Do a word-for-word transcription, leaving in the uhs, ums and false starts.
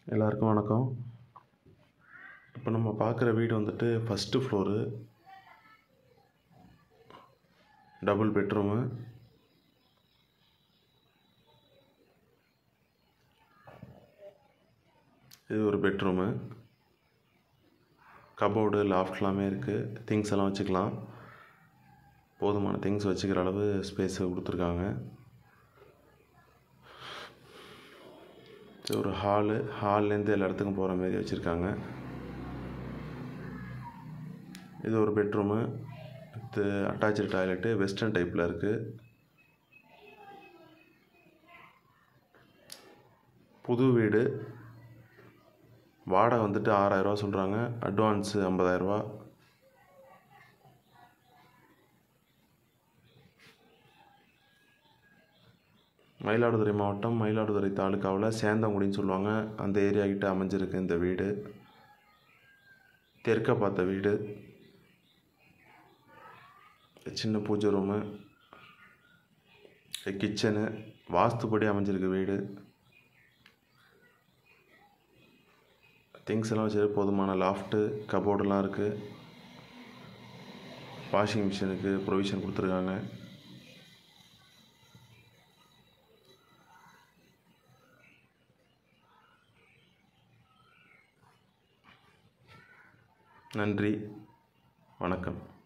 எல்லாருக்கும் வணக்கம். இப்போ நம்ம பார்க்குற வீடு வந்துட்டு ஃபஸ்ட்டு ஃப்ளோரு, டபுள் பெட்ரூமு. இது ஒரு பெட்ரூமு. கபோர்டு, லாஃப்ட் எல்லாமே இருக்குது. திங்ஸ் எல்லாம் வச்சுக்கலாம். போதுமான திங்ஸ் வச்சுக்கிற அளவு ஸ்பேஸ் கொடுத்துருக்காங்க. இது ஒரு ஹாலு. ஹால்லேருந்து எல்லா இடத்துக்கும் போகிற மாதிரி வச்சுருக்காங்க. இது ஒரு பெட்ரூமு. இது அட்டாச்சு டாய்லெட்டு, வெஸ்டர்ன் டைப்பில் இருக்குது. புது வீடு. வாடகை வந்துட்டு ஆறாயிரரூவா சொல்கிறாங்க. அட்வான்ஸு ஐம்பதாயிரரூவா. மயிலாடுதுறை மாவட்டம், மயிலாடுதுறை தாலுக்காவில் சேந்தங்குடின்னு சொல்லுவாங்க, அந்த ஏரியா கிட்ட அமைஞ்சிருக்கு இந்த வீடு. தெற்க பார்த்த வீடு. சின்ன பூஜை ரூமு, கிச்சனு, வாஸ்துப்படி அமைஞ்சிருக்கு வீடு. திங்ஸ் எல்லாம் வச்சு போதுமான லாஃப்ட்டு, கபோர்டெலாம் இருக்குது. வாஷிங் மிஷினுக்கு ப்ரொவிஷன் கொடுத்துருக்காங்க. நன்றி, வணக்கம்.